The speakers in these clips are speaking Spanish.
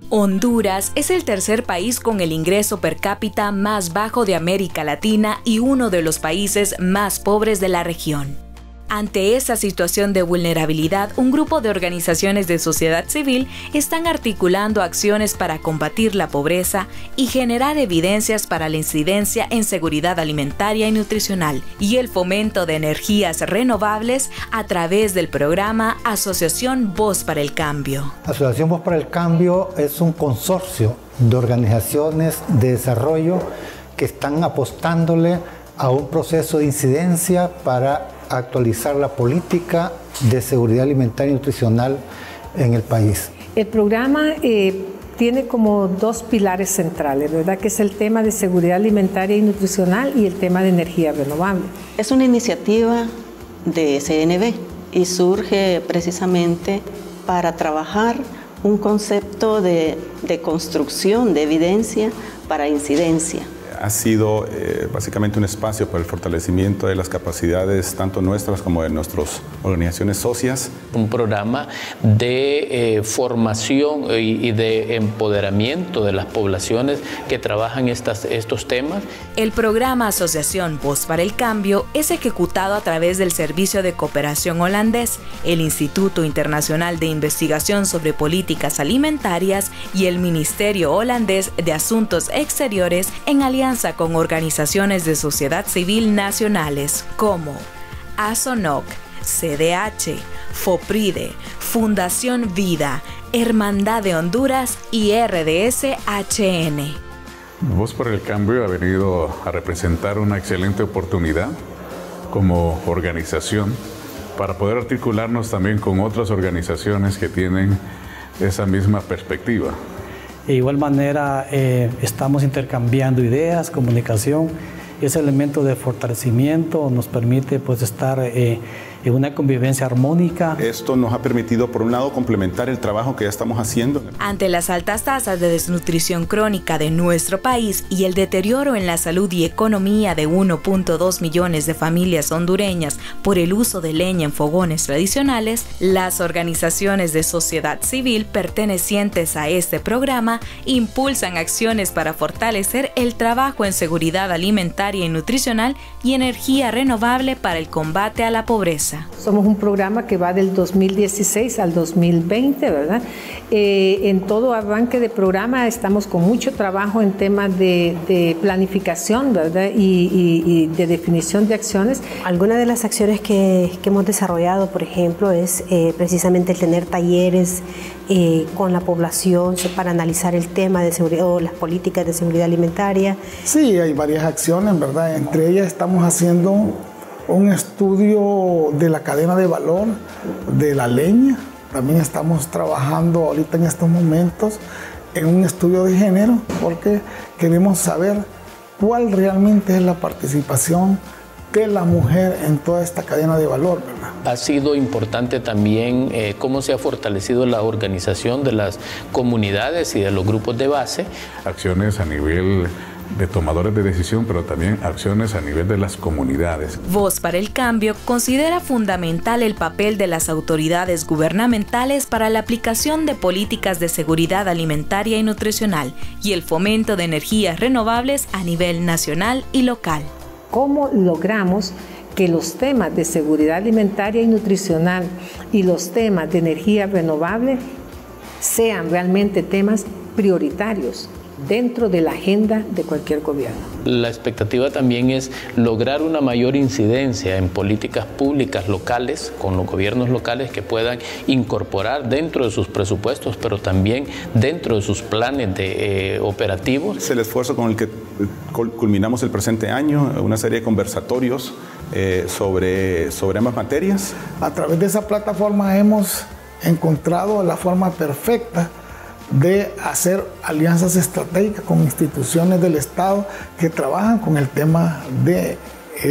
Honduras es el tercer país con el ingreso per cápita más bajo de América Latina y uno de los países más pobres de la región. Ante esa situación de vulnerabilidad, un grupo de organizaciones de sociedad civil están articulando acciones para combatir la pobreza y generar evidencias para la incidencia en seguridad alimentaria y nutricional y el fomento de energías renovables a través del programa Asociación Voz para el Cambio. Asociación Voz para el Cambio es un consorcio de organizaciones de desarrollo que están apostándole a un proceso de incidencia para actualizar la política de seguridad alimentaria y nutricional en el país. El programa tiene como dos pilares centrales, ¿verdad? Que es el tema de seguridad alimentaria y nutricional y el tema de energía renovable. Es una iniciativa de CNV y surge precisamente para trabajar un concepto de construcción de evidencia para incidencia. Ha sido básicamente un espacio para el fortalecimiento de las capacidades tanto nuestras como de nuestras organizaciones socias. Un programa de formación y de empoderamiento de las poblaciones que trabajan estos temas. El programa Asociación Voz para el Cambio es ejecutado a través del Servicio de Cooperación Holandés, el Instituto Internacional de Investigación sobre Políticas Alimentarias y el Ministerio Holandés de Asuntos Exteriores en alianza con organizaciones de sociedad civil nacionales como ASONOC, CDH, FOPRIDE, Fundación Vida, Hermandad de Honduras y RDS-HN. Voz por el Cambio ha venido a representar una excelente oportunidad como organización para poder articularnos también con otras organizaciones que tienen esa misma perspectiva. De igual manera, estamos intercambiando ideas, comunicación. Ese elemento de fortalecimiento nos permite pues, estar en una convivencia armónica. Esto nos ha permitido, por un lado, complementar el trabajo que ya estamos haciendo. Ante las altas tasas de desnutrición crónica de nuestro país y el deterioro en la salud y economía de 1.2 millones de familias hondureñas por el uso de leña en fogones tradicionales, las organizaciones de sociedad civil pertenecientes a este programa impulsan acciones para fortalecer el trabajo en seguridad alimentaria y nutricional y energía renovable para el combate a la pobreza. Somos un programa que va del 2016 al 2020, ¿verdad? En todo arranque de programa estamos con mucho trabajo en temas de planificación, ¿verdad? Y de definición de acciones. Algunas de las acciones que hemos desarrollado, por ejemplo, es precisamente el tener talleres con la población para analizar el tema de seguridad o las políticas de seguridad alimentaria. Sí, hay varias acciones, ¿verdad? Entre ellas estamos haciendo un estudio de la cadena de valor de la leña. También estamos trabajando ahorita en estos momentos en un estudio de género porque queremos saber cuál realmente es la participación de la mujer en toda esta cadena de valor, ¿verdad? Ha sido importante también cómo se ha fortalecido la organización de las comunidades y de los grupos de base. Acciones a nivel de tomadores de decisión, pero también acciones a nivel de las comunidades. Voz para el Cambio considera fundamental el papel de las autoridades gubernamentales para la aplicación de políticas de seguridad alimentaria y nutricional y el fomento de energías renovables a nivel nacional y local. ¿Cómo logramos que los temas de seguridad alimentaria y nutricional y los temas de energía renovable sean realmente temas prioritarios dentro de la agenda de cualquier gobierno? La expectativa también es lograr una mayor incidencia en políticas públicas locales, con los gobiernos locales que puedan incorporar dentro de sus presupuestos, pero también dentro de sus planes operativos. Es el esfuerzo con el que culminamos el presente año, una serie de conversatorios sobre ambas materias. A través de esa plataforma hemos encontrado la forma perfecta de hacer alianzas estratégicas con instituciones del Estado que trabajan con el tema de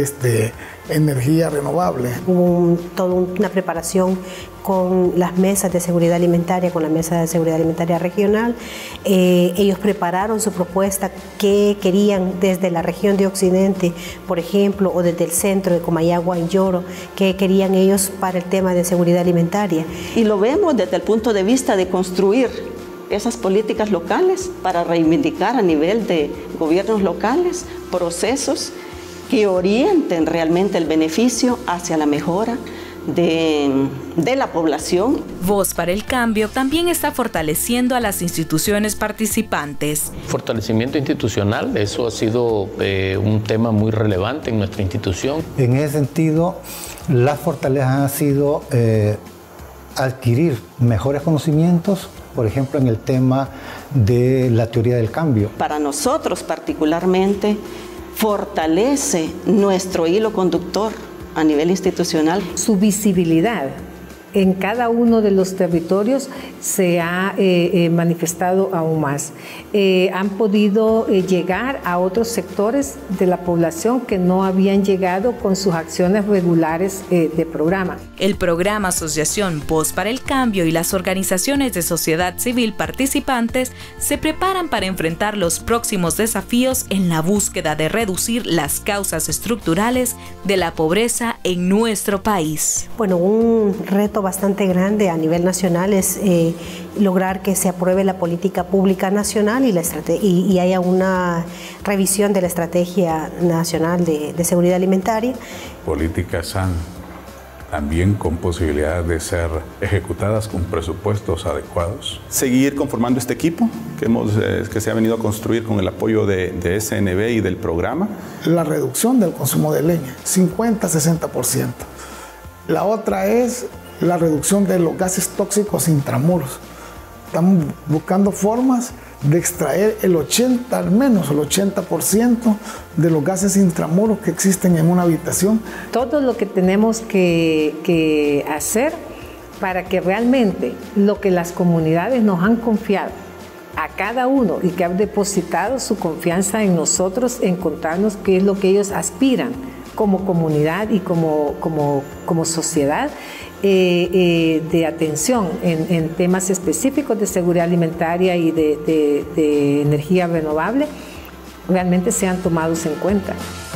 energía renovable. Hubo toda una preparación con las mesas de seguridad alimentaria, con la mesa de seguridad alimentaria regional. Ellos prepararon su propuesta que querían desde la región de Occidente, por ejemplo, o desde el centro de Comayagua y Lloro, que querían ellos para el tema de seguridad alimentaria. Y lo vemos desde el punto de vista de construir esas políticas locales, para reivindicar a nivel de gobiernos locales procesos que orienten realmente el beneficio hacia la mejora de la población. Voz para el Cambio también está fortaleciendo a las instituciones participantes. Fortalecimiento institucional, eso ha sido un tema muy relevante en nuestra institución. En ese sentido, las fortalezas han sido adquirir mejores conocimientos, por ejemplo, en el tema de la teoría del cambio. Para nosotros particularmente, fortalece nuestro hilo conductor a nivel institucional. Su visibilidad en cada uno de los territorios se ha manifestado aún más. Han podido llegar a otros sectores de la población que no habían llegado con sus acciones regulares de programa. El programa Asociación Voz para el Cambio y las organizaciones de sociedad civil participantes se preparan para enfrentar los próximos desafíos en la búsqueda de reducir las causas estructurales de la pobreza en nuestro país. Bueno, un reto bastante grande a nivel nacional es lograr que se apruebe la política pública nacional y haya una revisión de la Estrategia Nacional de Seguridad Alimentaria. Políticas sanas, también con posibilidad de ser ejecutadas con presupuestos adecuados. Seguir conformando este equipo que se ha venido a construir con el apoyo de SNV y del programa. La reducción del consumo de leña, 50-60%. La otra es la reducción de los gases tóxicos intramuros. Estamos buscando formas de extraer al menos el 80% de los gases intramuros que existen en una habitación. Todo lo que tenemos que hacer para que realmente lo que las comunidades nos han confiado a cada uno y que han depositado su confianza en nosotros, en contarnos qué es lo que ellos aspiran como comunidad y como sociedad, de atención en temas específicos de seguridad alimentaria y de energía renovable, realmente sean tomados en cuenta.